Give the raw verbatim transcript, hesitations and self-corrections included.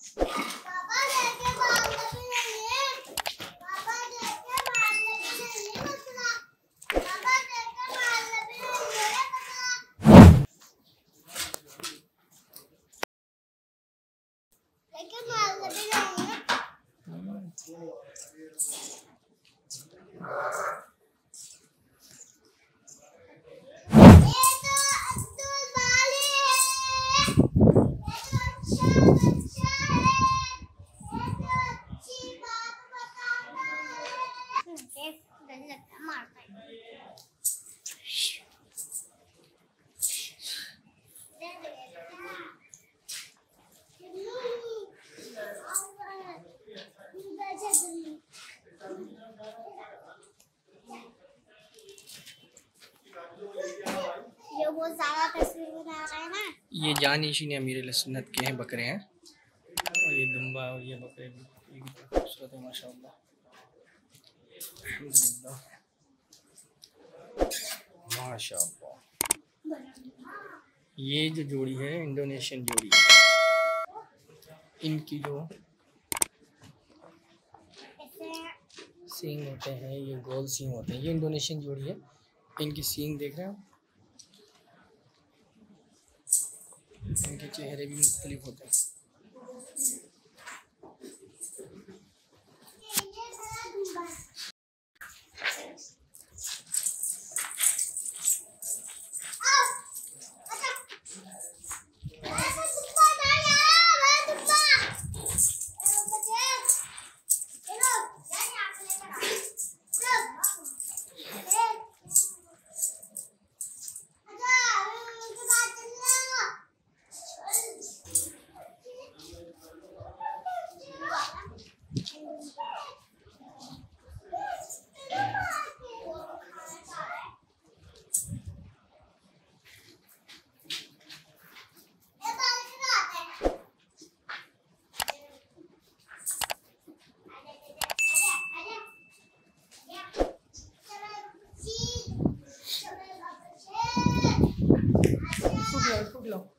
ये बहुत ज्यादा तस्वीर बना रहा है ना। ये जानिशी ने अमीर सुन्नत के हैं बकरे हैं, और ये दुम्बा और ये बकरे भी खूबसूरत है माशाअल्लाह। अल्हम्दुलिल्लाह माशाअल्लाह। ये जो जोड़ी है इंडोनेशियन जोड़ी है, इनकी जो सींग होते हैं ये गोल सींग होते हैं, ये इंडोनेशियन जोड़ी है। इनकी सींग देख रहे हैं, इनके चेहरे भी मुख्तलिफ होते हैं। फूट लो, फूट लो।